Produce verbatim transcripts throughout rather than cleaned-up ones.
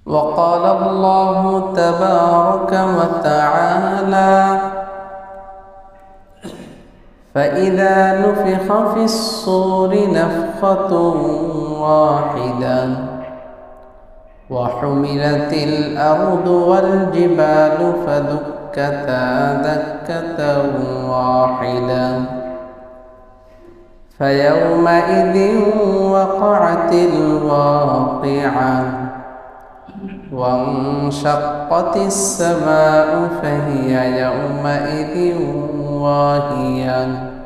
وقال الله تبارك وتعالى: فإذا نفخ في الصور نفخة واحدة وحملت الأرض والجبال فدكتا دكة واحدة فيومئذ وقعت الواقعة وانشقت السماء فهي يومئذ واهية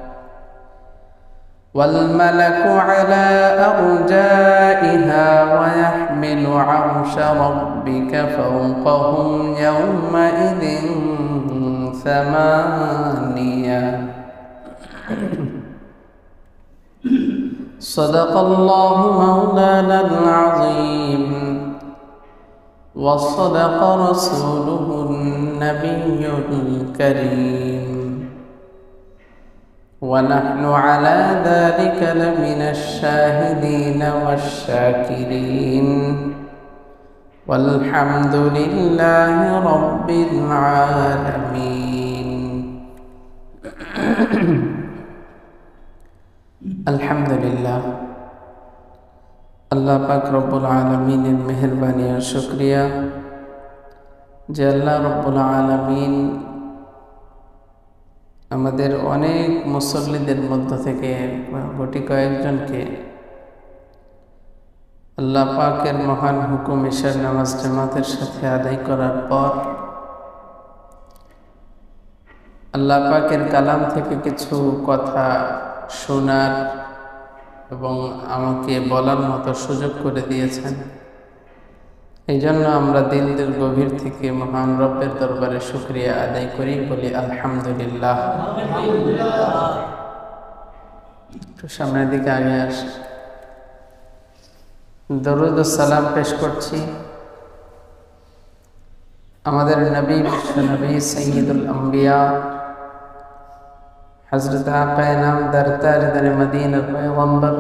والملك على أرجائها ويحمل عرش ربك فوقهم يومئذ ثمانية. صدق الله مولانا العظيم وصدق رسوله النبي الكريم ونحن على ذلك لمن الشاهدين والشاكرين والحمد لله رب العالمين. আলহামদুলিল্লাহ, আল্লাহ পাক রব্বুল আলামিনের মেহেরবানি আর শুকরিয়া যে আল্লাহ রব্বুল আলামিন আমাদের অনেক মুসল্লিদের মধ্য থেকে গুটি কয়েকজনকে আল্লাহ পাকের মহান হুকুম ইশার নামাজ জামাতের সাথে আদায় করার পর আল্লাহ পাকের কালাম থেকে কিছু কথা শোনার এবং আমাকে বলার মতো সুযোগ করে দিয়েছেন। এই জন্য আমরা দিল দিল গভীর থেকে মহান রব্বের দরবারে শুকরিয়া আদায় করি, বলি আলহামদুলিল্লাহ। একটু সামনের দিকে আগে আস। দরুদ ও সালাম পেশ করছি আমাদের নবী বিশ্ব নবী সৈয়দুল আম্বিয়া হযরত আকায়ে নামদার তাজদারে মদিনার পয়গম্বর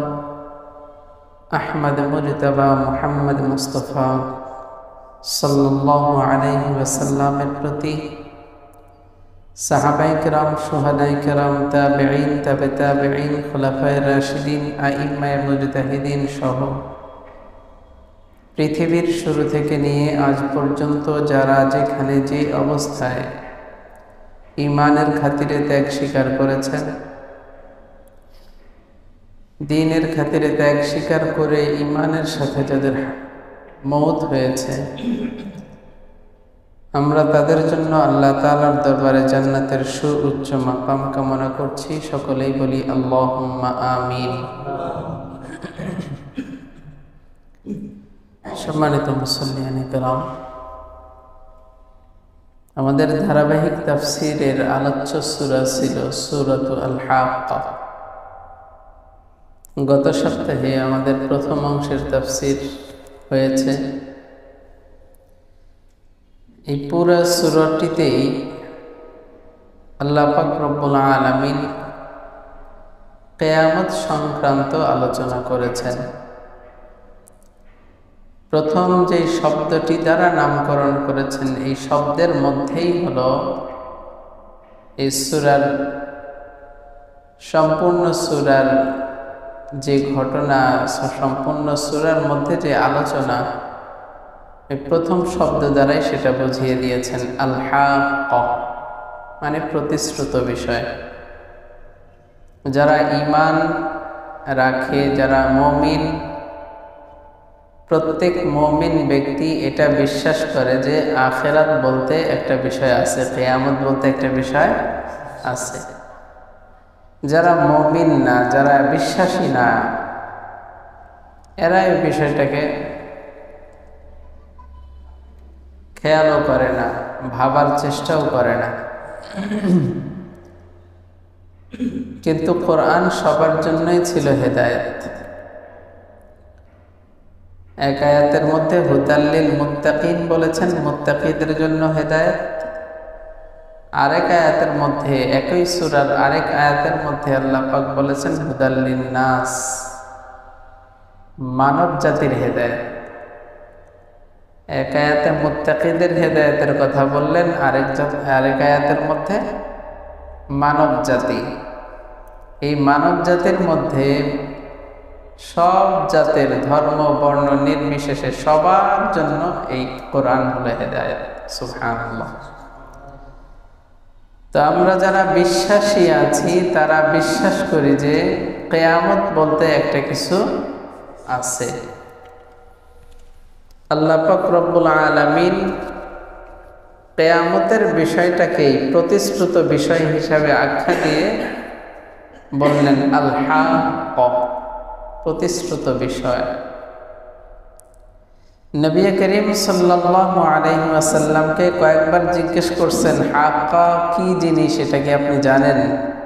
আহমদ মুজতবা মুহাম্মদ মুস্তাফা সাল্লাল্লাহু আলাইহি ওয়াসাল্লামের প্রতি, সাহাবায়ে কেরাম, শুহাদায়ে কেরাম, তাবেঈন, তাবে তাবেঈন, খুলাফায়ে রাশিদিন, আইম্মায়ে মুজতাহিদিন সহ পৃথিবীর শুরু থেকে নিয়ে আজ পর্যন্ত যারা যেখানে যে অবস্থায় ঈমানের খাতিরে ত্যাগ স্বীকার করেছেন, দ্বীনের খাতিরে ত্যাগ স্বীকার করে ঈমানের সাথে যাদের মওত হয়েছে, আমরা তাদের জন্য আল্লাহ তাআলার দরবারে জান্নাতের সুউচ্চ মাকাম কামনা করছি। সকলেই বলি আল্লাহুম্মা আমিন। সম্মানিত মুসল্লিয়ানে কেরাম, আমাদের ধারাবাহিক তাফসীরের আলোচ্য সূরা ছিল সূরাতুল আল হাক্কা। গত সপ্তাহে আমাদের প্রথম অংশের তাফসীর হয়েছে। এই পুরা সূরাটিতেই আল্লাহ পাক রব্বুল আলামিন কিয়ামত সংক্রান্ত আলোচনা করেছেন। প্রথম যে শব্দটি দ্বারা নামকরণ করেছেন, এই শব্দের মধ্যেই হলো এই সূরার সম্পূর্ণ সূরার যে ঘটনা, সম্পূর্ণ সূরার মধ্যে যে আলোচনা, এই প্রথম শব্দ দ্বারাই সেটা বুঝিয়ে দিয়েছেন। আল হাক্কা মানে প্রতিশ্রুত বিষয়। যারা ঈমান রাখে, যারা মুমিন, প্রত্যেক মুমিন ব্যক্তি এটা বিশ্বাস করে যে আখিরাত বলতে একটা বিষয় আছে, কিয়ামত বলতে একটা বিষয় আছে। যারা মুমিন না, যারা বিশ্বাসী না, এরা এই বিষয়টাকে খেয়ালও করে না, ভাবার চেষ্টাও করে না। কিন্তু কোরআন সবার জন্যই ছিল হেদায়েত। এক আয়াতের মধ্যে হুদাল্লিল মুত্তাকিন বলেছেন, মুত্তাকিদের জন্য হেদায়েত। আরেক আয়াতের মধ্যে, একই সূরার আরেক আয়াতের মধ্যে আল্লাহ পাক বলেছেন হুদাল্লিন নাস, মানব জাতির হেদায়েত। এক আয়াতে মুত্তাকিদের হেদায়েতের কথা বললেন, আরেক আরেক আয়াতের মধ্যে মানব জাতি। এই মানব জাতির মধ্যে সব জাতের ধর্ম বর্ণ নির্বিশেষে সবার জন্য এই কোরআন হলো হেদায়েত। সুবহানাল্লাহ। তো আমরা যারা বিশ্বাসী আছি তারা বিশ্বাস করি যে কিয়ামত বলতে একটা কিছু আছে। আল্লাহ পাক রব্বুল আলামিন কিয়ামতের বিষয়টাকেই প্রতিশ্রুত বিষয় হিসাবে আখ্যা দিয়ে বললেন আল হাক্ক, প্রতিশ্রুত বিষয়। নবী করিম সাল্লাল্লাহু আলাইহি ওয়াসাল্লামকে কয়েকবার জিজ্ঞেস করছেন, হাক্কা কি জিনিস, এটা কি আপনি জানেন?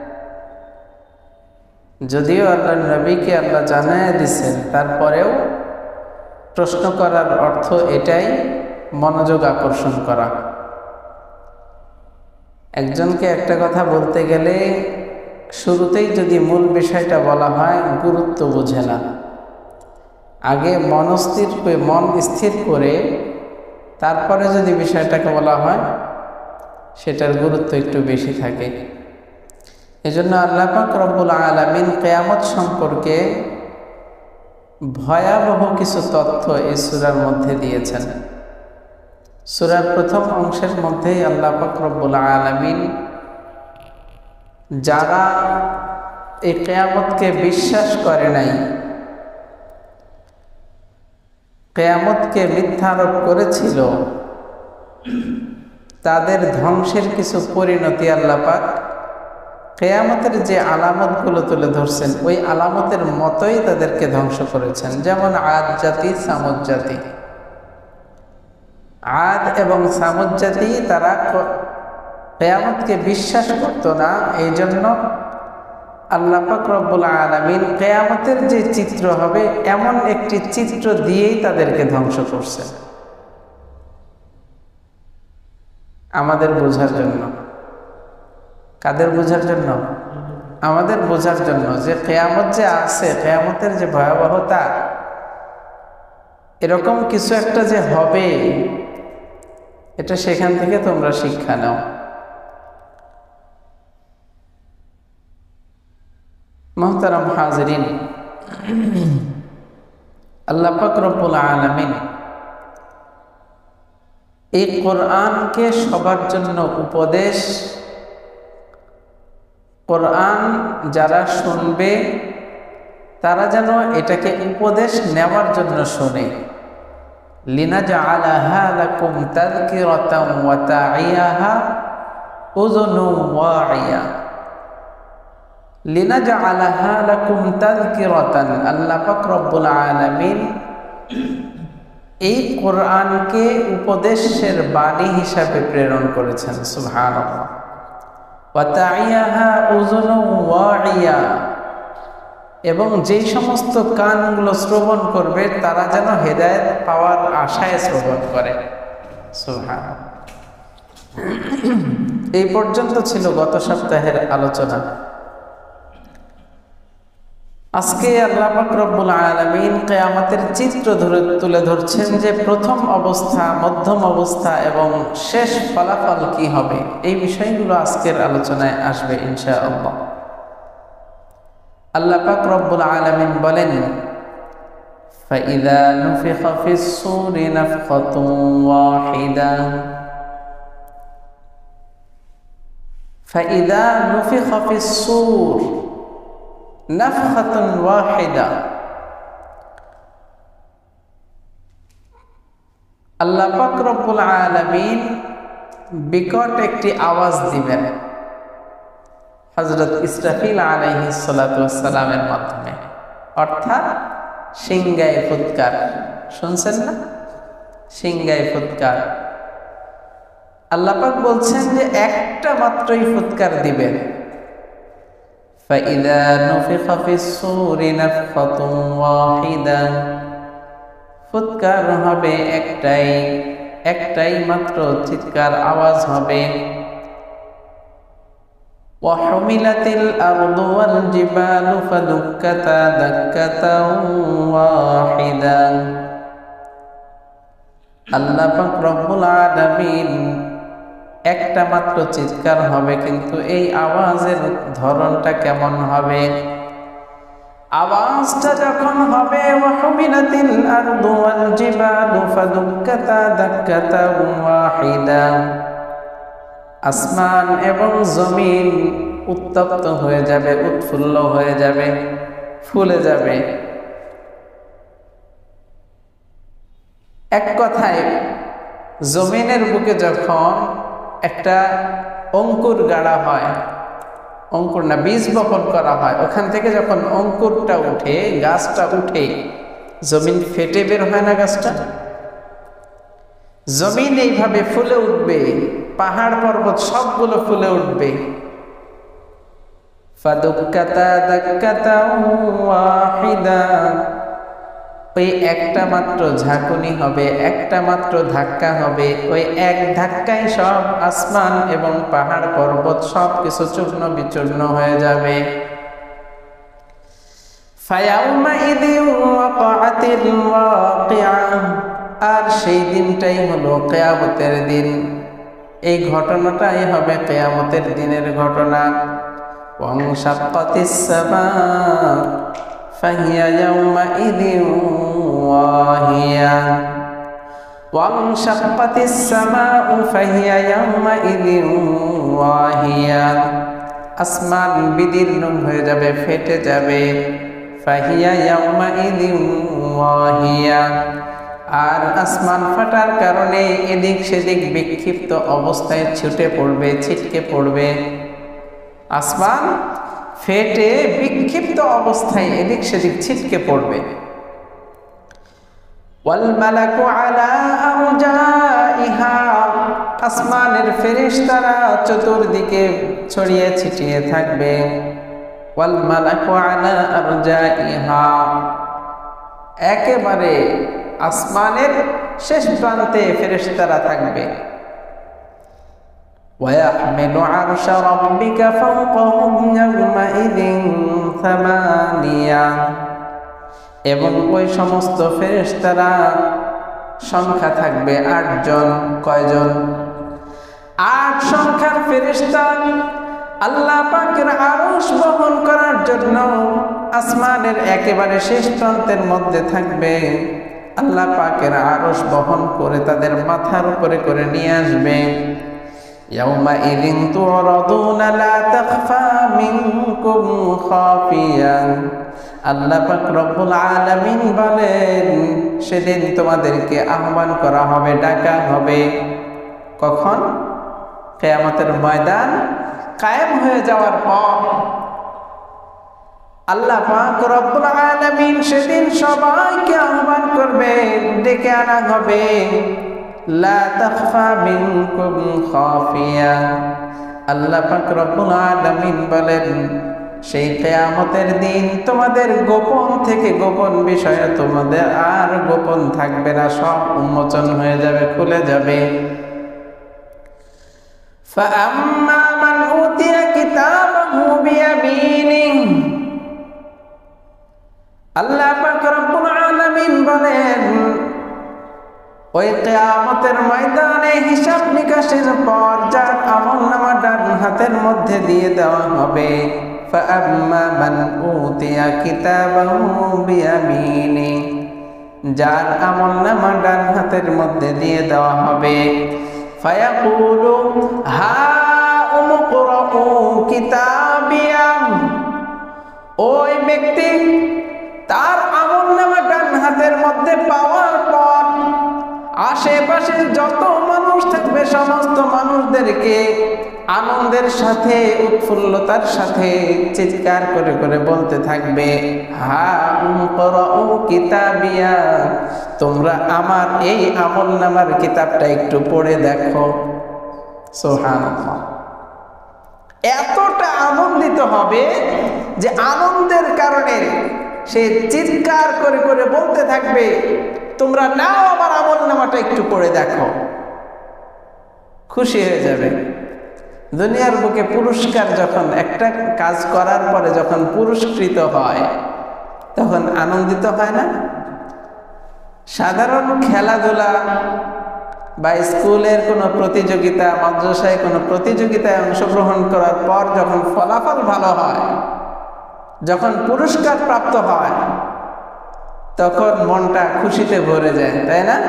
যদিও আল্লাহ নবীকে আল্লাহ জানায় দিয়েছেন, তারপরেও প্রশ্ন করার অর্থ এটাই, মনোযোগ আকর্ষণ করা। একজনকে একটা কথা বলতে গেলে শুরুতেই যদি মূল বিষয়টা বলা হয়, গুরুত্ব বোঝে না। আগে মনস্থির মন স্থির করে তারপরে যদি বিষয়টাকে বলা হয়, সেটার গুরুত্ব একটু বেশি থাকে। এজন্য আল্লাহ পাক রব্বুল আলামিন কিয়ামত সম্পর্কে ভয়াবহ কিছু তথ্য এই সূরার মধ্যে দিয়েছেন। সূরার প্রথম অংশের মধ্যেই আল্লাহ পাক রব্বুল আলামিন যারা এই কিয়ামতকে বিশ্বাস করে নাই, কিয়ামতকে মিথ্যা আরোপ করেছিল, তাদের ধ্বংসের কিছু পরিণতি আল্লাহ পাক কিয়ামতের যে আলামতগুলো তুলে ধরছেন, ওই আলামতের মতোই তাদেরকে ধ্বংস করেছেন। যেমন আদ জাতি, সামুদ জাতি। আদ এবং সামুদ জাতি তারা কিয়ামতকে বিশ্বাস করত না, এই জন্য আল্লাহ পাক রব্বুল আলামিন কিয়ামতের যে চিত্র হবে এমন একটি চিত্র দিয়েই তাদেরকে ধ্বংস করছে, আমাদের বোঝার জন্য। কাদের বোঝার জন্য? আমাদের বোঝার জন্য যে কিয়ামত যে আছে, কিয়ামতের যে ভয়াবহতা, এরকম কিছু একটা যে হবে, এটা সেখান থেকে তোমরা শিক্ষা নাও। মুহতারাম হাজিরিন, আল্লাহ পাক রব্বুল আলামিন এই কোরআনকে সবার জন্য উপদেশ, কোরআন যারা শুনবে তারা যেন এটাকে উপদেশ নেওয়ার জন্য শোনে। লিনাজআলাহা লাকুম তাযকিরাতাও ওয়া তা'iয়াহা উযুনুন ওয়া'িয়া। লিনাজআলাহা লাকুম তাযকিরাতান, আল্লাহ পাক রব্বুল আলামিন এই কোরআনকে উপদেশের বাণী হিসাবে প্রেরণ করেছেন। সুবহানাল্লাহ। ওয়া তা'iয়াহা উযুনুন ওয়া'িয়া, এবং যেই সমস্ত কানগুলো শ্রবণ করবে তারা যেন হেদায়েত পাওয়ার আশায় শ্রবণ করে। সুবহানাল্লাহ। এই পর্যন্ত ছিল গত সপ্তাহের আলোচনা। আজকে আল্লাহ পাক রব্বুল আলামিন কিয়ামতের চিত্র ধরে তুলে ধরছেন যে প্রথম অবস্থা, মধ্যম অবস্থা এবং শেষ ফলাফল কি হবে। এই বিষয়গুলো আজকের আলোচনায় আসবে ইনশাআল্লাহ। আল্লাহ পাক রব্বুল আলামিন বলেন, ফাইযা নুফিখা ফিস সূরি নাফখাতুন ওয়াহিদা। ফাইযা নুফিখা ফিস সূর নাফখাতুন ওয়াহিদা। আল্লাহ পাক রব্বুল আলামিন বিকট একটি আওয়াজ দিবেন হযরত ইসরাফিল আলাইহিস সালাতু ওয়াস সালামের মাধ্যমে, অর্থাৎ সিংগায় ফুৎকার। শুনছেন না? সিংগায় ফুৎকার। আল্লাহ পাক বলছেন যে একটা মাত্রই ফুৎকার দিবেন। ফাইযা নুফিখা ফিস সূরি নাফখাতুন ওয়াহিদা, ফুৎকার হবে একটাই, একটাই মাত্র চিৎকার আওয়াজ হবে। وحملت الأرض والجبال فدكتا دكة واحدة। আল্লাহ পাক রব্বুল আলামিন একটা মাত্র চিৎকার হবে, কিন্তু এই আওয়াজের ধরনটা কেমন হবে? আওয়াজটা যখন হবে ওয়াহুমিলাতিল আরদু ওয়াল জিবালু ফাদুক্কাতা দাক্কাতান ওয়াহিদা, আসমান এবং জমিন উত্তপ্ত হয়ে যাবে, উৎফুল্ল হয়ে যাবে, ফুলে যাবে। এক কথায় জমিনের বুকে যখন একটা অঙ্কুর গাড়া হয়, অঙ্কুর না বীজ বপন করা হয়, ওখান থেকে যখন অঙ্কুরটা উঠে, গাছটা উঠে, জমিন ফেটে বের হয় না গাছটা? জমিন এইভাবে ফুলে উঠবে, পাহাড় পর্বত সবগুলো ফুলে উঠবে। ফাদুক্কাতা দাক্কাতান ওয়াহিদা, ওই একটা মাত্র ঝাঁকুনি হবে, একটা মাত্র ধাক্কা হবে, ওই এক ধাক্কায় সব আসমান এবং পাহাড় পর্বত সব কিছু চূর্ণ বিচূর্ণ হয়ে যাবে। ফায়াউমাইযিন ওয়াকাআতিল ওয়াকিআ, আর সেই দিনটাই হলো কিয়ামতের দিন। এই ঘটনাটাই হবে কিয়ামতের দিনের ঘটনা। ওয়ানশাক্কাতিস সামাউ ফাহিয়া ইয়াউমাইযিন ওয়াহিয়া, ওয়ানশাক্কাতিস সামাউ ফাহিয়া ইয়াউমাইযিন ওয়াহিয়া, আসমান বিদীর্ণ হয়ে যাবে, ফেটে যাবে। ফাহিয়া ইয়াউমাইযিন ওয়াহিয়া, আর আসমান ফাটার কারণে এদিক সেদিক বিক্ষিপ্ত অবস্থায় ছুটে পড়বে, ছিটকে পড়বে। আসমান ফেটে বিক্ষিপ্ত অবস্থায় এদিক সেদিক ছিটকে পড়বে। ওয়াল মালাকু আলা আরজাইহা, আসমানের ফেরেশতারা চতুর্দিকে ছড়িয়ে ছিটিয়ে থাকবে। ওয়াল মালাকু আলা আরজাইহা, একেবারে আসমানের শেষ প্রান্তে ফেরেশতারা থাকবে। ويحمل عرش ربك فوقهم يومئذ ثمانية, এবং ওই সমস্ত ফেরেশতারা সংখ্যা থাকবে আটজন। কয়জন? আট সংখ্যার ফেরেশতা আল্লাহ পাকের আরশ বহন করার জন্য আসমানের একেবারে শেষ প্রান্তের মধ্যে থাকবে। আল্লাহ পাকের আরশ বহন করে তাদের মাথার উপরে করে নিয়ে আসবে। ইয়াউমাইযিন তুরাদুনা লা তাখফা মিনকুম খাফিয়া, আল্লাহ পাক রব্বুল আলামিন বলেন, সেদিন তোমাদেরকে আহ্বান করা হবে, ডাকা হবে। কখন? কিয়ামতের ময়দান কায়েম হয়ে যাওয়ার পর আল্লাহ পাক রব্বুল আলামিন সেদিন সবাইকে আহ্বান করবে, ডেকে আনা হবে। লা তাখফা মিনকুম খাফিয়া, আল্লাহ পাক রব্বুল আলামিন বলেন, সেই কিয়ামতের দিন তোমাদের গোপন থেকে গোপন বিষয়ে তোমাদের আর গোপন থাকবে না, সব উন্মোচন হয়ে যাবে, খুলে যাবে। ফাআম্মা মান উতিয়া কিতাবাহু বিয়ামিনিহি, আল্লাহ পাক রব্বুল আলামিন বলেন, ওই কিয়ামতের ময়দানে হিসাব নিকাশের পর যার আমলনামা ডান হাতের মধ্যে দিয়ে দেওয়া হবে। ফাআম্মা মান উতিয়া কিতাবাহু বিয়ামিনিহি, যার আমলনামা ডান হাতের মধ্যে দিয়ে দেওয়া হবে। ফায়াকুলু হাউম ইকরাউ কিতাবিয়া, ওই ব্যক্তি তার আমলনামা ডান হাতের মধ্যে পাওয়ার পর আশেপাশে যত মানুষ থাকবে সমস্ত মানুষদেরকে আনন্দের সাথে, উৎফুল্লতার সাথে চিৎকার করে করে বলতে থাকবে, হাউম ইকরাউ কিতাবিয়া, তোমরা আমার এই আমলনামার কিতাবটা একটু পড়ে দেখো। সুবহানাল্লাহ, এতটা আনন্দিত হবে যে আনন্দের কারণে সে চিৎকার করে করে বলতে থাকবে, তোমরা নাও আমার আমলনামাটা একটু পড়ে দেখো। খুশি হয়ে যাবে। দুনিয়ার বুকে পুরস্কার যখন একটা কাজ করার পরে যখন পুরস্কৃত হয় তখন আনন্দিত হয় না? সাধারণ খেলাধুলা বা স্কুলের কোনো প্রতিযোগিতা, মাদ্রাসায় কোনো প্রতিযোগিতায় অংশগ্রহণ করার পর যখন ফলাফল ভালো হয়, যখন পুরস্কার প্রাপ্ত হয়, তখন মনটা খুশিতে ভরে যায়, তাই না?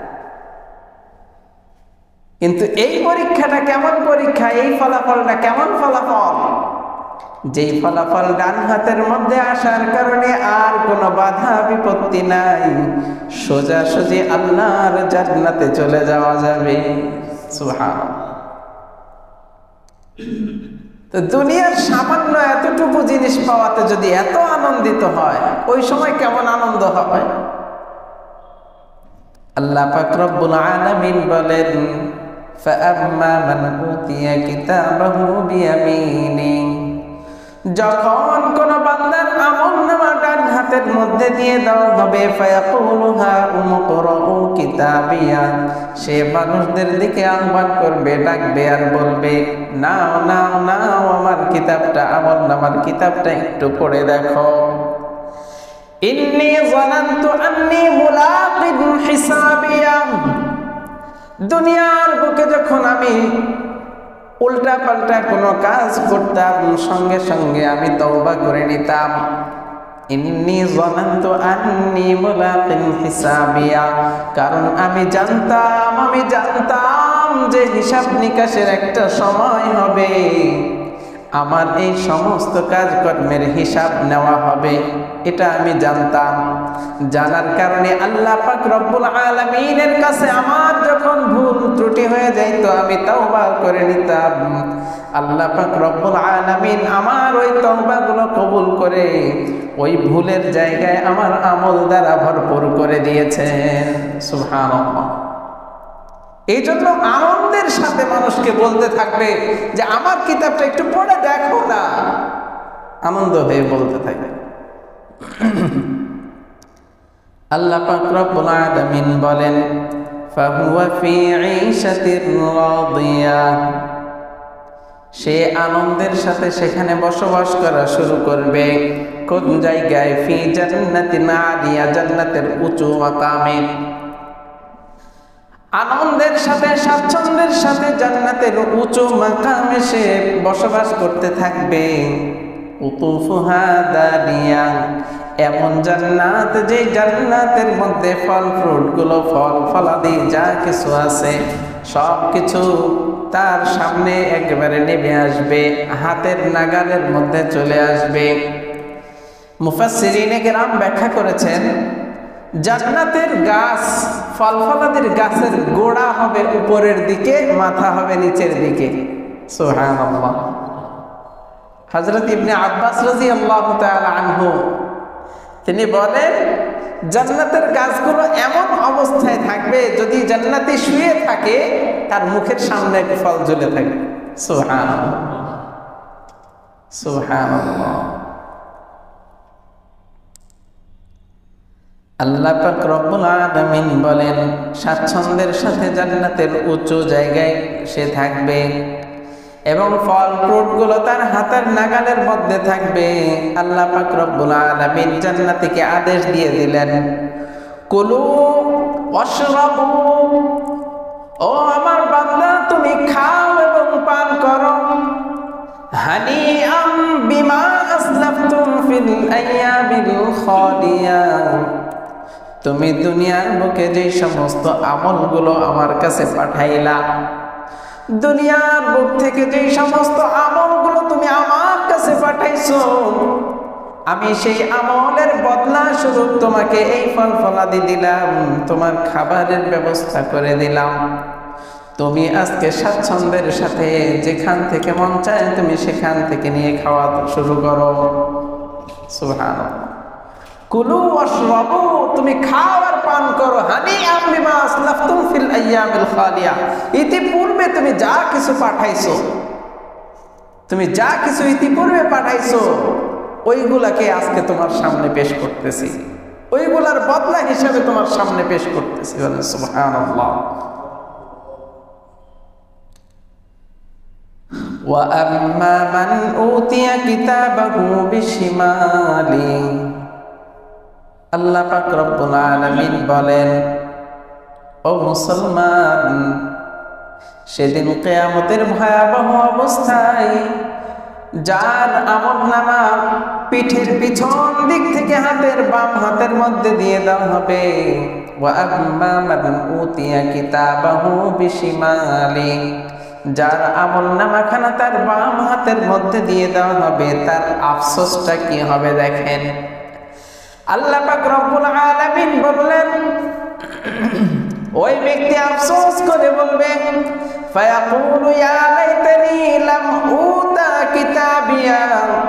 কিন্তু এই পরীক্ষাটা কেমন পরীক্ষা, এই ফলাফলটা কেমন ফলাফল, যেই ফলাফল ডান হাতের মধ্যে আসার কারণে আর কোনো বাধা বিপত্তি নাই, সোজাসুজি আল্লাহর জান্নাতে চলে যাওয়া যাবে। সুবহানাল্লাহ। তো দুনিয়ার সামান্য এতটুকু জিনিস পাওয়াতে যদি এত আনন্দিত হয়, ওই সময় কেমন আনন্দ হবে? আল্লাহ পাক রব্বুল আলামিন বলেন, فَأَمَّا مَنْ أُوتِيَ كِتَابَهُ بِيَمِينِهِ, যখন কোন বান্দার আমলনামা ডান হাতের মধ্যে দিয়ে দেওয়া হবে, ফায়াকুলু হাউম ইকরাউ কিতাবিয়া, সে মানুষদের দিকে আহ্বান করবে, ডাকবে আর বলবে, নাও নাও নাও আমার কিতাবটা, আমলনামার কিতাবটা একটু পড়ে দেখো। ইন্নী যানানতু আন্নী মুলাকিন হিসাবিয়া, দুনিয়ার বুকে যখন আমি উল্টা পাল্টা কোনো কাজ করতাম, সঙ্গে সঙ্গে আমি তওবা করে নিতাম। ইন্নী যানানতু আন্নী মুলাকিন হিসাবিয়া, কারণ আমি জানতাম আমি জানতাম যে হিসাব নিকাশের একটা সময় হবে, আমার এই সমস্ত কাজকর্মের হিসাব নেওয়া হবে, এটা আমি জানতাম। জানার কারণে আল্লাহ পাক রব্বুল আলামিনের কাছে আমার যখন ভুল ত্রুটি হয়ে যাইত, আমি তওবা করে নিতাম। আল্লাহ পাক রব্বুল আলামিন আমার ওই তওবাগুলো কবুল করে ওই ভুলের জায়গায় আমার আমল দ্বারা ভরপুর করে দিয়েছেন। সুবহানাল্লাহ। এই জন্য আনন্দের সাথে মানুষকে বলতে থাকবে যে আমার কিতাবটা একটু পড়ে দেখো না, আনন্দ হয়ে বলতে থাকবে। আল্লাহ পাক রব্বুল আলামিন বলেন, ফাহুয়া ফি ঈশাতির রাদিয়া, সে আনন্দের সাথে সেখানে বসবাস করা শুরু করবে। কোন জায়গায়? ফি জান্নাতিন আলিয়া, জান্নাতের উঁচু মাকামে, আনন্দের সাথে স্বাচ্ছন্দ্যের সাথে জান্নাতের উঁচু মাকামে সে বসবাস করতে থাকবে। কুতুফুহা দানিয়া, এমন জান্নাত যে জান্নাতের মধ্যে ফল ফ্রুট গুলো, ফল ফলাদি যা কিছু আছে সব কিছু তার সামনে একেবারে নেমে আসবে, হাতের নাগালের মধ্যে চলে আসবে। মুফাসসিরিনে কেরাম ব্যাখ্যা করেছেন, জান্নাতের গাছ, ফল ফলাদির গাছের গোড়া হবে উপরের দিকে, মাথা হবে নিচের দিকে। সুবহানাল্লাহ। হযরত ইবনে আব্বাস রাদিয়াল্লাহু তাআলা আনহু তিনি বলেন, জান্নাতের গাছগুলো এমন অবস্থায় থাকবে, যদি জান্নাতি শুয়ে থাকে তার মুখের সামনে এক ফল ঝুলে থাকবে। সুবহানাল্লাহ, সুবহানাল্লাহ। আল্লাহ পাক রব্বুল আলামিন বলেন, স্বাচ্ছন্দ্যের সাথে জান্নাতের উঁচু জায়গায় সে থাকবে এবং ফল ফ্রুট গুলো তার হাতের নাগালের মধ্যে থাকবে। আল্লাহ পাক রব্বুল আলামিন জান্নাতীকে আদেশ দিয়ে দিলেন, কুলু ওয়াশরাবু, ও আমার বান্দা তুমি খাও এবং পান করো। হানিআম বিমা আসলাফতুম ফিল আইয়ামিল খালিয়া, তুমি দুনিয়ার বুকে যে সমস্ত আমলগুলো আমার কাছে পাঠাইলা, দুনিয়ার বুক থেকে যে সমস্ত আমলগুলো তুমি আমার কাছে পাঠাইছো, আমি সেই আমলের বদলা স্বরূপ তোমাকে এই ফল ফলাদি দিলাম, তোমার খাবারের ব্যবস্থা করে দিলাম। তুমি আজকে স্বাচ্ছন্দ্যের সাথে যেখান থেকে মন চায় তুমি সেখান থেকে নিয়ে খাওয়া শুরু করো। সুবহানাল্লাহ। কুলু ওয়াশরাবু, তুমি খাও আর পান করো। হানিআম বিমা আসলাফতুম ফিল আইয়ামিল খালিয়া, ইতিপূর্বে তুমি যা কিছু পাঠাইছো, তুমি যা কিছু ইতিপূর্বে পাঠাইছো ওইগুলাকে আজকে তোমার সামনে পেশ করতেছি, ওইগুলার বদলা হিসাবে তোমার সামনে পেশ করতেছি। সুবহানাল্লাহ। ওয়া আম্মা মান উতিয়া কিতাবাহু বিশিমালি, আল্লাহ পাক রব্বুল আলামিন বলেন, ও মুসলমান, সেদিন কিয়ামতের ভয়াবহ অবস্থায় যার আমলনামা পিঠের পিছন দিক থেকে হাতের বাম হাতের মধ্যে দিয়ে দেওয়া হবে, ওয়া আম্মা মান উতিয়া কিতাবাহু বিশিমালি, যার আমলনামা খানা তার বাম হাতের মধ্যে দিয়ে দেওয়া হবে, তার আফসোসটা কি হবে দেখেন। আল্লাহ পাক রব্বুল আলামিন বললেন, ওই ব্যক্তি আফসোস করে বলবে, ফায়াকুলু ইয়া লাইতানি লাম উতা কিতাবিয়া,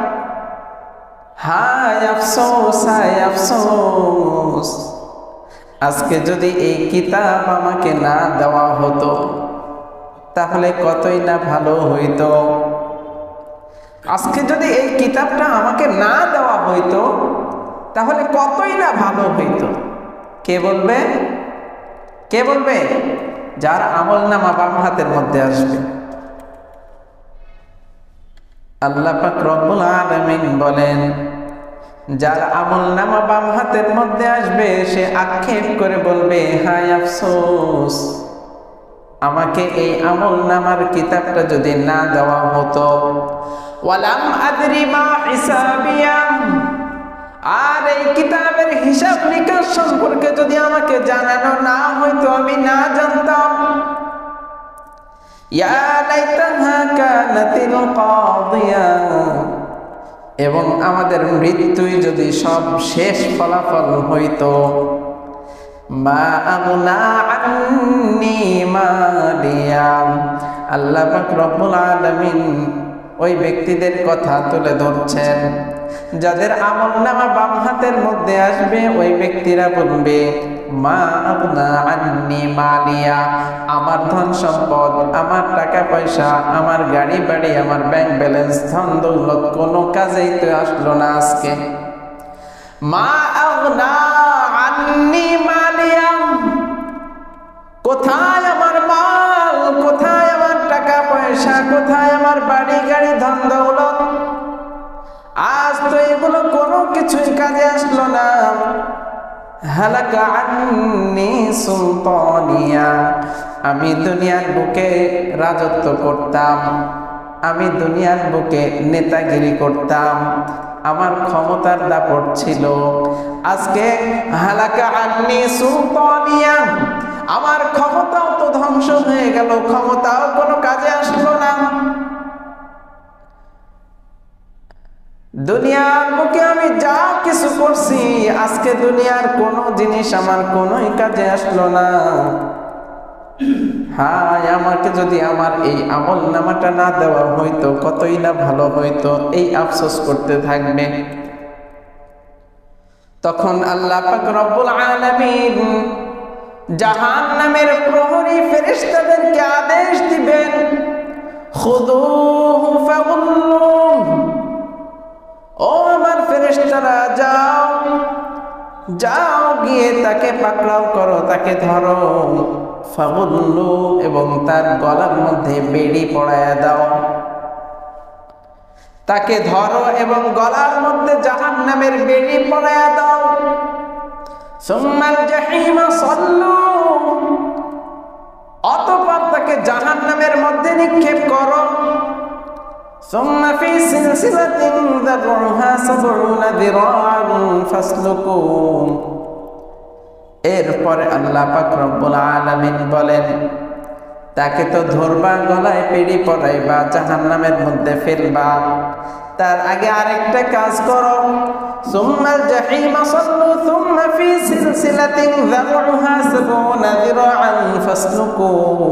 হায় আফসোস হায় আফসোস, আজকে যদি এই কিতাব আমাকে না দেওয়া হতো তাহলে কতই না ভালো হইতো। আজকে যদি এই কিতাবটা আমাকে না দেওয়া হইতো তাহলে কতই না ভালো হইতো। কে বলবে? কে বলবে? যার আমলনামা বাম হাতের মধ্যে আসবে। আল্লাহ পাক রব্বুল আলামিন বলেন, যার আমলনামা বাম হাতের মধ্যে আসবে সে আক্ষেপ করে বলবে, হায় আফসোস, আমাকে এই আমলনামার কিতাবটা যদি না দেওয়া হতো। ওয়ালাম আদরি মা হিসাবিয়া, আর এই কিতাবের হিসাব নিকাশ সম্পর্কে যদি আমাকে জানানো না হইতো, আমি না জানতাম। ইয়া লাইতাহা কানাতিল কাদিয়া, এবং আমাদের মৃত্যুই যদি সব শেষ ফলাফল হইতো। মা আগনা আন্নি মালিয়া, আল্লাহ পাক রব্বুল আলামিন ওই ব্যক্তিদের কথা তুলে ধরছেন যাদের আমলনামা বাম হাতের মধ্যে আসবে। ওই ব্যক্তিরা বলবে, মা আগনা আন্নি মালিয়া, আমার ধন সম্পদ, আমার টাকা পয়সা, আমার গাড়ি বাড়ি, আমার ব্যাংক ব্যালেন্স, ধন দৌলত কোনো কাজেই তো আসলো না আজকে। মা আগনা আন্নি মালিয়া, কোথায় আমার মাল, কোথায় আমার টাকা পয়সা, কোথায় আমার বাড়ি গাড়ি ধন দৌলত, আজ তো এগুলো কোনো কিছুই কাজে আসলো না। হালাকা আন্নি সুলতানিয়া, আমি দুনিয়ার বুকে রাজত্ব করতাম, আমি দুনিয়ার বুকে নেতাগিরি করতাম, আমার ক্ষমতার দাপট ছিল। আজকে হালাকা আন্নি সুলতানিয়া, আমার ক্ষমতাও তো ধ্বংস হয়ে গেল, ক্ষমতাও কোনো কাজে আসলো না। দুনিয়ার বুকে আমি যা কিছু করছি, আজকে দুনিয়ার কোনো জিনিস আমার কোনোই কাজে আসলো না। হায়, আমাকে যদি আমার এই আমলনামাটা না দেওয়া হইতো কতই না ভালো হইতো, এই আফসোস করতে থাকবে। তখন আল্লাহ পাক রব্বুল আলামিন জাহান্নামের প্রহরী ফেরেশতাদেরকে আদেশ দিবেন, খুযুহু ফাগুল্লুহু, ও আমার ফেরেশতারা যাও, যাও গিয়ে তাকে পাকড়াও করো, তাকে ধরো। ফাগুল্লু, এবং তার গলার মধ্যে বেড়ি পড়ায়া দাও। তাকে ধরো এবং গলার মধ্যে জাহান্নামের বেড়ি পড়ায়া দাও। সুম্মাল জাহিমা সাল্লু, অতঃপর তাকে জাহান্নামের মধ্যে নিক্ষেপ করো। সুম্মা ফি সিলসিলাতিন যারউহা সাবউনা যিরাআন ফাসলুকু, এরপরে আল্লাহ পাক রব্বুল আলামিন বলেন, তাকে তো ধরবা, গলায় পেড়ি পরাইবা, জাহান্নামের মধ্যে ফেলবা, তার আগে আরেকটা কাজ করো। সুম্মাল জাহিমা সাল্লু সুম্মা ফি সিলসিলাতিন যারউহা সাবউনা যিরাআন ফাসলুকু,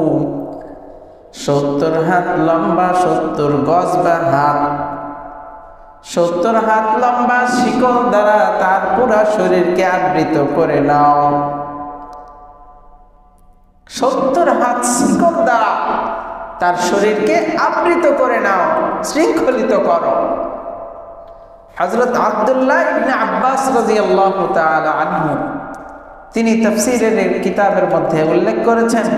সত্তর হাত লম্বা, সত্তর গজ বা হাত, সত্তর হাত লম্বা শিকল দ্বারা তার পুরা শরীরকে আবৃত করে নাও। সত্তর হাত শিকল দ্বারা তার শরীরকে আবৃত করে নাও, শৃঙ্খলিত করো। হযরত আব্দুল্লাহ ইবনে আব্বাস রাদিয়াল্লাহু তাআলা আনহু, তিনি তাফসীরের কিতাবের মধ্যে উল্লেখ করেছেন,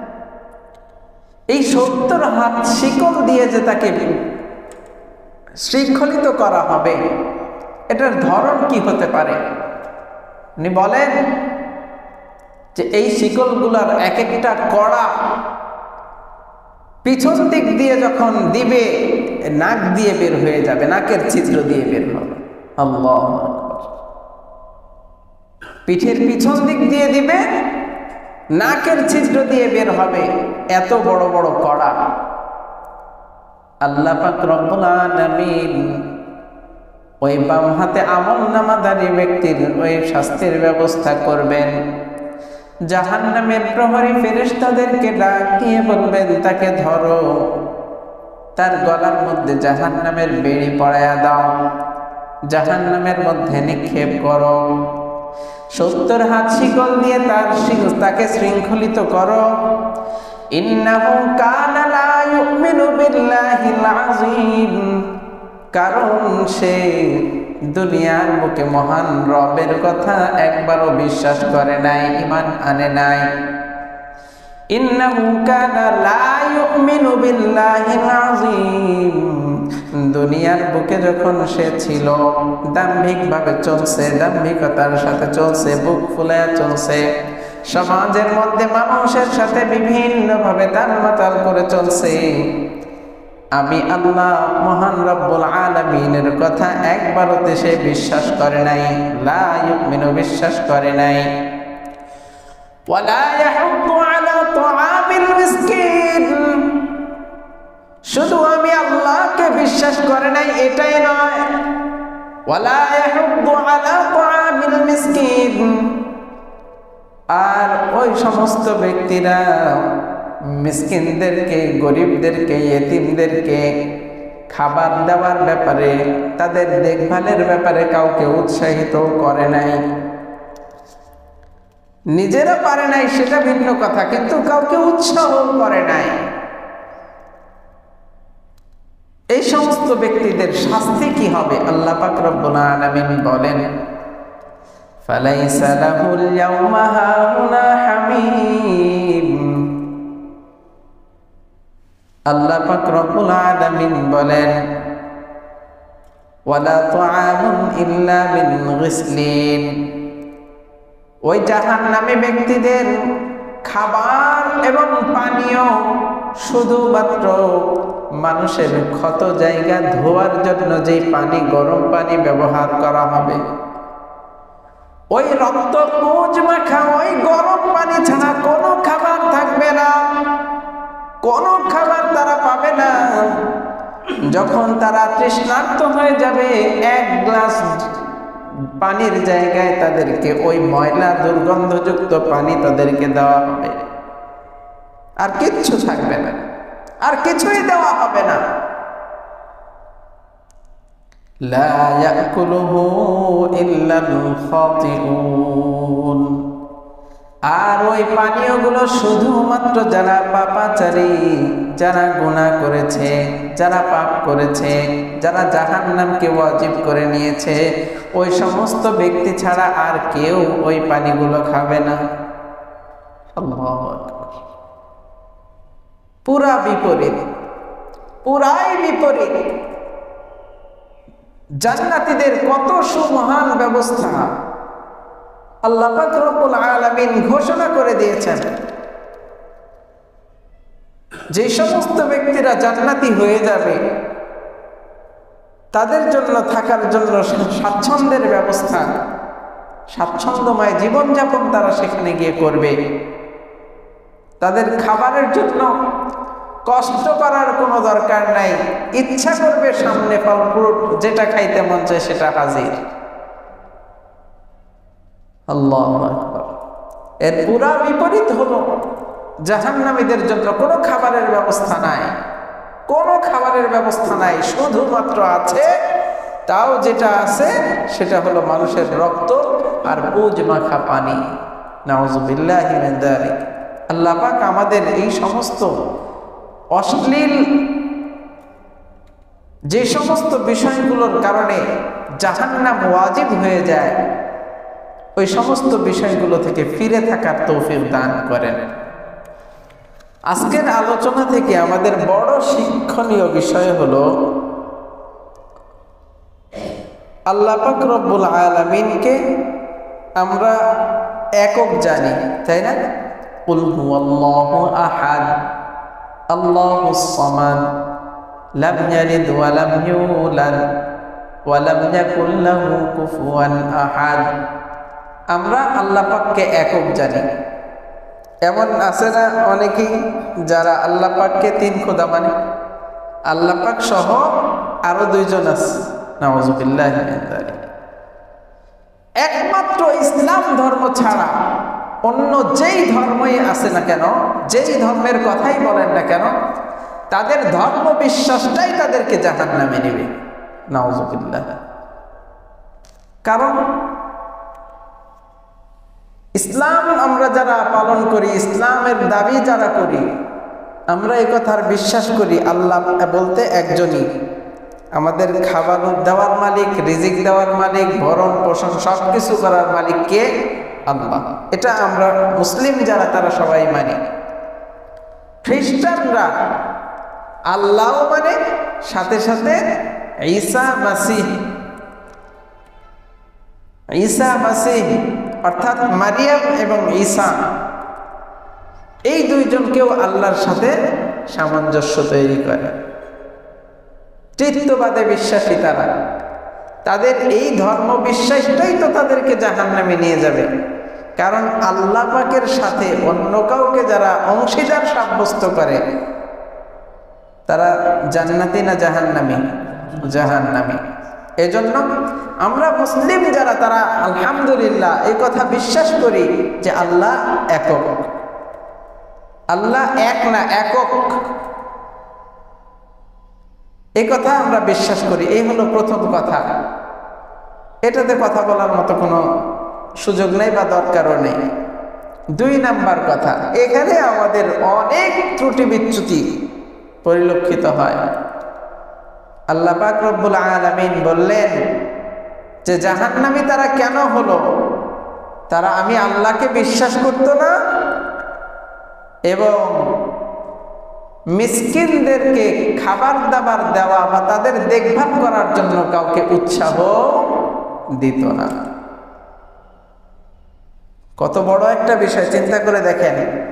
এই সত্তর হাত শিকল দিয়ে যে তাকে শৃঙ্খলিত করা হবে, এটার ধরন কি হতে পারে? উনি বলেন, যে এই শিকলগুলার এক একটা কড়া পিছন দিক দিয়ে যখন দিবে নাক দিয়ে বের হয়ে যাবে, নাকের ছিদ্র দিয়ে বের হবে। আল্লাহ, পিঠের পিছন দিক দিয়ে দিবে, নাকের ছিদ্র দিয়ে বের হবে, এত বড় বড় কড়া। আল্লাহ পাক রব্বুল আলামিন ওই বাম হাতে আমলনামাধারী ব্যক্তির ওই শাস্তির ব্যবস্থা করবেন। জাহান্নামের প্রহরী ফেরেশতাদেরকে ডাক দিয়ে বলবেন, তাকে ধরো, তার গলার মধ্যে জাহান্নামের বেড়ি পড়ায়া দাও, জাহান্নামের মধ্যে নিক্ষেপ করো, সত্তর হাত শিকল দিয়ে তার তাকে শৃঙ্খলিত করো। ইন্নাহু কানা লা ইউমিনু বিল্লাহিল আযীম, কারণ সে দুনিয়ার বুকে মহান রবের কথা একবারও বিশ্বাস করে নাই, ঈমান আনে নাই। ইন্নাহু কানা লা ইউমিনু বিল্লাহিল আযীম, দুনিয়ার বুকে যখন সে ছিল দাম্ভিক ভাবে চলছে, দাম্ভিকতার সাথে চলছে, বুক ফুলায়া চলছে, সমাজের মধ্যে মানুষের সাথে বিভিন্ন ভাবে তালমাতাল করে চলছে, আমি আল্লাহ মহান রব্বুল আলামিনের কথা একবারও সে বিশ্বাস করে নাই, লা ইউমিনু, বিশ্বাস করে নাই। ওয়ালা ইয়াহুদ্দু আলা তুআমিল মিসকিন, শুধু আমি আল্লাহকে বিশ্বাস করে নাই এটাই নয়, ওয়ালা ইয়াহুদ্দু আলা তুআমিল মিসকিন, আর ওই সমস্ত ব্যক্তিরা মিসকিনদেরকে, গরিবদেরকে, ইয়েতিমদেরকে খাবার দেওয়ার ব্যাপারে, তাদের দেখভালের ব্যাপারে কাউকে উৎসাহিত করে নাই। নিজেরা পারে নাই সেটা ভিন্ন কথা, কিন্তু কাউকে উৎসাহ করে নাই। এই সমস্ত ব্যক্তিদের শাস্তি কি হবে? আল্লাহ পাক রব্বুল আলামিন বলেন, ফালাইসা লাহুল ইয়াওমা হাউনা হামীম, আল্লাহ পাক রব্বুল আলামিন বলেন, ওয়ালা তুআমুন ইল্লা মিন গিসলিন, ওই জাহান্নামী ব্যক্তিদের খাবার এবং পানীয় শুধুমাত্র মানুষের ক্ষত জায়গা ধোয়ার জন্য যেই পানি, গরম পানি ব্যবহার করা হবে, ওই রক্ত পুঁজ মাখা ওই গরম পানি ছাড়া কোনো খাবার থাকবে না, কোনো খাবার তারা পাবে না। যখন তারা তৃষ্ণার্ত হয়ে যাবে, এক গ্লাস পানির জায়গায় তাদেরকে ওই ময়লা দুর্গন্ধযুক্ত পানি তাদেরকে দেওয়া হবে, আর কিচ্ছু থাকবে না, আর কিছুই দেওয়া হবে না। লা ইয়াকুলুহু ইল্লাল খাতিউন, আর ওই পানীয়গুলো শুধুমাত্র যারা পাপাচারী, যারা গুনাহ করেছে, যারা পাপ করেছে, যারা জাহান্নামকে ওয়াজিব করে নিয়েছে, ওই সমস্ত ব্যক্তি ছাড়া আর কেউ ওই পানিগুলো খাবে না। আল্লাহু আকবার, পুরা বিপরীত, পুরাই বিপরীত। জান্নাতীদের কত সুমহান ব্যবস্থা আল্লাহ পাক রব্বুল আলামিন ঘোষণা করে দিয়েছেন। যে সমস্ত ব্যক্তিরা জান্নাতি হয়ে যাবে, তাদের জন্য থাকার জন্য স্বাচ্ছন্দ্যের ব্যবস্থা, স্বাচ্ছন্দ্যময় জীবনযাপন তারা সেখানে গিয়ে করবে। তাদের খাবারের জন্য কষ্ট করার কোনো দরকার নাই, ইচ্ছা করবে সামনে ফল ফ্রুট, যেটা খাইতে মন চায় সেটা হাজির। আল্লাহু আকবার। এর পুরা বিপরীত হলো জাহান্নামীদের জন্য কোনো খাবারের ব্যবস্থা নাই, কোনো খাবারের ব্যবস্থা নাই, শুধুমাত্র আছে, তাও যেটা আছে সেটা হলো মানুষের রক্ত আর পুঁজ মাখা পানি। নাউযুবিল্লাহি মিন যালিক। আল্লাহ পাক আমাদের এই সমস্ত অশ্লীল যে সমস্ত বিষয়গুলোর কারণে জাহান্নাম ওয়াজিব হয়ে যায়, ওই সমস্ত বিষয়গুলো থেকে ফিরে থাকার তৌফিক দান করেন। আজকের আলোচনা থেকে আমাদের বড় শিক্ষণীয় বিষয় হলো আল্লাহ পাক রব্বুল আলামিনকে আমরা একক জানি, তাই না? কুল হুয়াল্লাহু আহাদ আল্লাহুস সামাদ লাম ইয়ালিদ ওয়া লাম ইউলাদ ওয়া লাম ইয়াকুল লাহু কুফুয়ান আহাদ। আমরা আল্লাহ পাককে একক জানি। এমন আছে না অনেকেই যারা আল্লাহ পাককে তিন খোদা মানে? আল্লাহ পাক সহ আরো দুইজন আছে, নাউযুবিল্লাহি মিন যালিক। একমাত্র ইসলাম ধর্ম ছাড়া অন্য যেই ধর্মই আছে না কেন, যেই ধর্মের কথাই বলেন না কেন, তাদের ধর্ম বিশ্বাসটাই তাদেরকে জাহান্নামে নেবে, নাউযুবিল্লাহ। কারণ ইসলাম আমরা যারা পালন করি, ইসলামের দাবি যারা করি, আমরা এই কথার বিশ্বাস করি আল্লাহ বলতে একজনই, আমাদের খাবার দেওয়ার মালিক, রিজিক দেওয়ার মালিক, ভরণ পোষণ সব কিছু করার মালিক কে? আল্লাহ। এটা আমরা মুসলিম যারা তারা সবাই মানি। খ্রিস্টানরা আল্লাহ মানে, সাথে সাথে ঈসা মাসিহ, ঈসা মাসিহ অর্থাৎ মারিয়াম এবং ঈসা, এই দুইজনকেও আল্লাহর সাথে সামঞ্জস্য তৈরি করে। তৃতীয়বাদে বিশ্বাসী তারা, তাদের এই ধর্ম বিশ্বাসটাই তো তাদেরকে জাহান্নামে নিয়ে যাবে। কারণ আল্লাহ পাকের সাথে অন্য কাউকে যারা অংশীদার সাব্যস্ত করে তারা জান্নাতি না জাহান্নামী? জাহান্নামী। এজন্য আমরা মুসলিম যারা তারা আলহামদুলিল্লাহ এই কথা বিশ্বাস করি যে আল্লাহ একক, আল্লাহ এক না একক, এই কথা আমরা বিশ্বাস করি। এই হলো প্রথম কথা। এটাতে কথা বলার মতো কোনো সুযোগ নেই বা দরকারও নেই। দুই নাম্বার কথা, এখানে আমাদের অনেক ত্রুটি বিচ্যুতি পরিলক্ষিত হয়। আল্লাহ পাক রব্বুল আলামিন বললেন যে জাহান্নামী তারা কেন হলো? তারা আমি আল্লাহকে বিশ্বাস করতো না এবং মিসকিনদেরকে খাবার দাবার দেওয়া বা তাদের দেখভাল করার জন্য কাউকে উৎসাহ দিত না। কত বড় একটা বিষয়, চিন্তা করে দেখেন।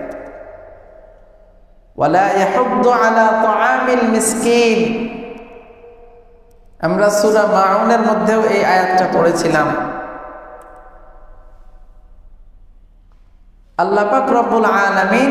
ওয়ালা ইয়াহুদ্দু আলা তাআমিল মিসকিন, আমরা সূরা মাউনের মধ্যেও এই আয়াতটা পড়েছিলাম। আল্লাহ পাক রব্বুল আলামিন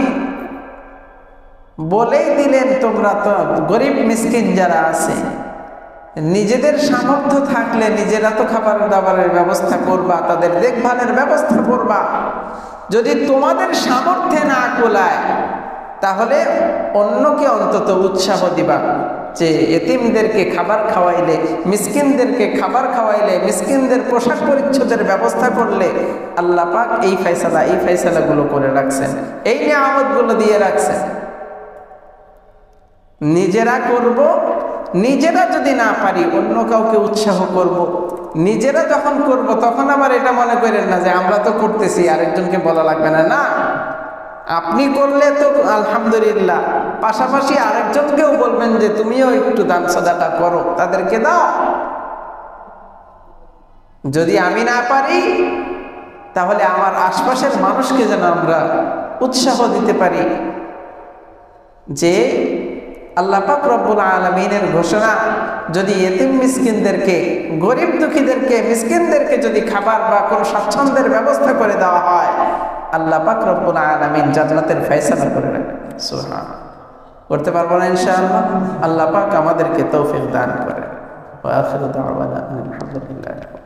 বলেই দিলেন তোমরা তো গরিব মিসকিন যারা আছে, নিজেদের সামর্থ্য থাকলে নিজেরা তো খাবার দাবারের ব্যবস্থা করবা, তাদের দেখভালের ব্যবস্থা করবা। যদি তোমাদের সামর্থ্যে না কোলায় তাহলে অন্যকে অন্তত উৎসাহ দিবা যে এতিমদেরকে খাবার খাওয়াইলে, মিসকিনদেরকে খাবার খাওয়াইলে, মিসকিনদের পোশাক পরিচ্ছদের ব্যবস্থা করলে আল্লাহ পাক এই ফয়সালা এই ফয়সালাগুলো করে রাখছেন, এই নিয়ামতগুলো দিয়ে রাখছেন। নিজেরা করব, নিজেরা যদি না পারি অন্য কাউকে উৎসাহ করব। নিজেরা যখন করব তখন আবার এটা মনে করেন না যে আমরা তো করতেছি আরেকজনকে বলা লাগবে না। না, আপনি করলে তো আলহামদুলিল্লাহ, পাশাপাশি আরেকজনকেও বলবেন যে তুমিও একটু দান সদাকা করো, তাদেরকে দাও। যদি আমি না পারি তাহলে আমার আশপাশের মানুষকে যেন আমরা উৎসাহ দিতে পারি যে আল্লাহ পাক রব্বুল আলামিনের ঘোষণা, যদি এতিম মিসকিনদেরকে, গরিব দুঃখীদেরকে, মিসকিনদেরকে যদি খাবার বা কোনো স্বাচ্ছন্দ্যের ব্যবস্থা করে দেওয়া হয়, আল্লাহ পাক রব্বুল আলামিন জান্নাতের ফয়সালা করে রাখেন। সুবহানাল্লাহ। করতে পারবো না ইনশাআল্লাহ? আল্লাহ পাক আমাদেরকে তৌফিক দান করেন। ওয়া আখিরু দাওয়ানা আলহামদুলিল্লাহ।